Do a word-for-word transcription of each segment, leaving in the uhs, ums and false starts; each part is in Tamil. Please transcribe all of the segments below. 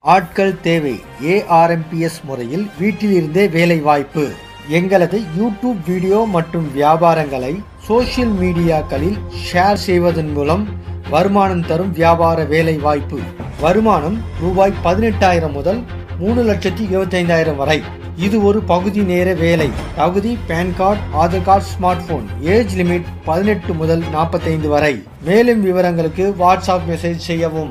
ஆட்கள் தேவை. A R M P S முறையில் வீட்டிலிருந்தே வேலை வாய்ப்பு. எங்களது யூடியூப் வீடியோ மற்றும் வியாபாரங்களை சோசியல் மீடியாக்களில் ஷேர் செய்வதன் மூலம் வருமானம் தரும் வியாபார வேலை வாய்ப்பு. வருமானம் ரூபாய் பதினெட்டாயிரம் முதல் மூணு லட்சத்தி இருபத்தி ஐந்தாயிரம் வரை. இது ஒரு பகுதி நேர வேலை. தகுதி PAN card, Aadhaar card, smartphone. Age limit பதினெட்டு முதல் நாற்பத்தைந்து வரை. மேலும் விவரங்களுக்கு வாட்ஸ்அப் மெசேஜ் செய்யவும்.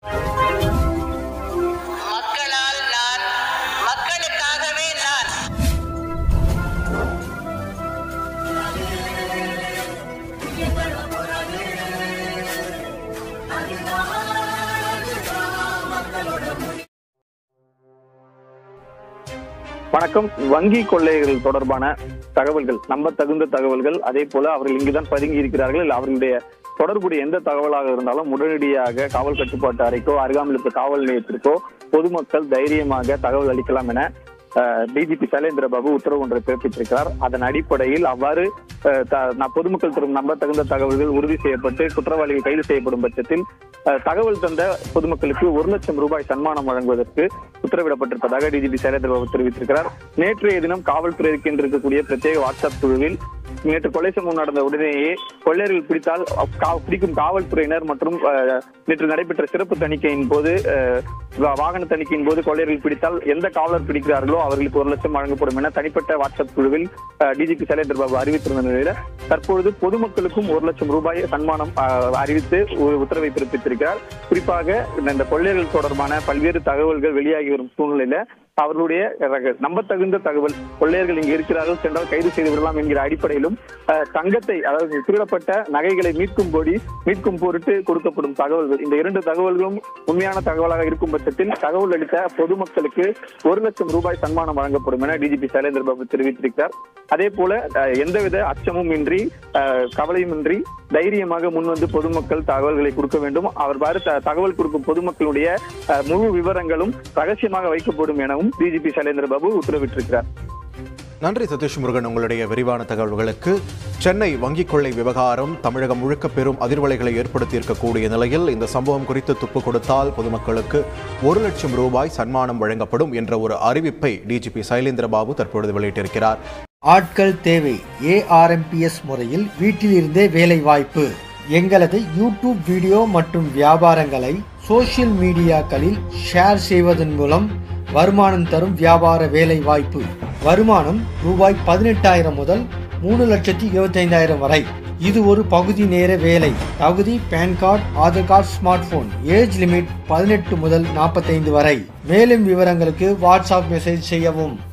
வணக்கம். வங்கி கொள்ளைகள் தொடர்பான தகவல்கள், நம்ப தகுந்த தகவல்கள், அதே போல அவர்கள் இங்குதான் பதுங்கி இருக்கிறார்கள், அவர்களுடைய தொடர்புடைய எந்த தகவலாக இருந்தாலும் உடனடியாக காவல் கட்டுப்பாட்டு அறைக்கோ அருகாமையில் இருக்க காவல் நிலையத்திற்கோ பொதுமக்கள் தைரியமாக தகவல் அளிக்கலாம் என டிஜிபி சைலேந்திர பாபு உத்தரவு ஒன்றை பிறப்பித்திருக்கிறார். அதன் அடிப்படையில் அவ்வாறு பொதுமக்கள் தரும் நம்ப தகுந்த தகவல்கள் உறுதி செய்யப்பட்டு குற்றவாளிகள் கைது செய்யப்படும் பட்சத்தில் தகவல் தந்த பொதுமக்களுக்கு ஒரு லட்சம் ரூபாய் சன்மானம் வழங்குவதற்கு உத்தரவிடப்பட்டிருப்பதாக டிஜிபி சைலேந்திர பாபு தெரிவித்திருக்கிறார். நேற்றைய தினம் காவல்துறை இருக்கக்கூடிய பிரத்யேக வாட்ஸ்அப் குழுவில் நேற்று கொலை சம்பவம் நடந்த உடனேயே கொள்ளையர்கள் பிடித்தால் பிடிக்கும் காவல்துறையினர் மற்றும் நேற்று நடைபெற்ற சிறப்பு தணிக்கையின் போது வாகன தணிக்கையின் போது கொள்ளையர்கள் பிடித்தால் எந்த காவலர் பிடிக்கிறார்களோ அவர்களுக்கு ஒரு லட்சம் வழங்கப்படும் என தனிப்பட்ட வாட்ஸ்அப் குழுவில் டிஜிபி சைலேந்திர பாபு அறிவித்திருந்த நிலையில தற்பொழுது பொதுமக்களுக்கும் ஒரு லட்சம் ரூபாய் சன்மானம் அறிவித்து உத்தரவை பிறப்பித்திருக்கிறார். குறிப்பாக இந்த கொள்ளையர்கள் தொடர்பான பல்வேறு தகவல்கள் வெளியாகி வரும் சூழ்நிலையில அவர்களுடைய நம்பத்தகுந்த தகவல், கொள்ளையர்கள் இங்கு இருக்கிறார்கள், சென்றால் கைது செய்து விடலாம் என்கிற அடிப்படையிலும் தங்கத்தை, அதாவது திருடப்பட்ட நகைகளை மீட்கும் போடி மீட்கும் பொருட்டு கொடுக்கப்படும் தகவல்கள், இந்த இரண்டு தகவல்களும் உண்மையான தகவலாக இருக்கும் பட்சத்தில் தகவல் அளித்த பொதுமக்களுக்கு ஒரு லட்சம் ரூபாய் சன்மானம் வழங்கப்படும் என டிஜிபி சைலேந்திர பாபு தெரிவித்திருக்கிறார். அதே போல எந்தவித அச்சமும் இன்றி கவலையும் இன்றி தைரியமாக முன்வந்து பொதுமக்கள் தகவல்களை கொடுக்க வேண்டும். அவர் தகவல் கொடுக்கும் பொதுமக்களுடைய முழு விவரங்களும் ரகசியமாக வைக்கப்படும் எனவும் டிஜிபி சைலேந்திர பாபு உத்தரவிட்டிருக்கிறார். நன்றி சதீஷ் முருகன், உங்களுடைய விரிவான தகவல்களுக்கு. சென்னை வங்கிக் கொள்ளை விவகாரம் தமிழகம் முழுக்க பெரும் அதிர்வலைகளை ஏற்படுத்தி இருக்கக்கூடிய நிலையில் இந்த சம்பவம் குறித்து துப்பு கொடுத்தால் பொதுமக்களுக்கு ஒரு லட்சம் ரூபாய் சன்மானம் வழங்கப்படும் என்ற ஒரு அறிவிப்பை டிஜிபி சைலேந்திர பாபு தற்பொழுது வெளியிட்டிருக்கிறார். ஆட்கள் தேவை. A R M P S முறையில் வீட்டிலிருந்தே வேலை வாய்ப்பு. எங்களது யூடியூப் வீடியோ மற்றும் வியாபாரங்களை சோசியல் மீடியாக்களில் ஷேர் செய்வதன் மூலம் வருமானம் தரும் வியாபார வேலை வாய்ப்பு. வருமானம் ரூபாய் பதினெட்டாயிரம் முதல் மூணு லட்சத்தி இருபத்தி ஐந்தாயிரம் வரை. இது ஒரு பகுதி நேர வேலை. தகுதி PAN card, Aadhaar card, smartphone. Age limit பதினெட்டு முதல் நாற்பத்தைந்து வரை. மேலும் விவரங்களுக்கு வாட்ஸ்அப் மெசேஜ் செய்யவும்.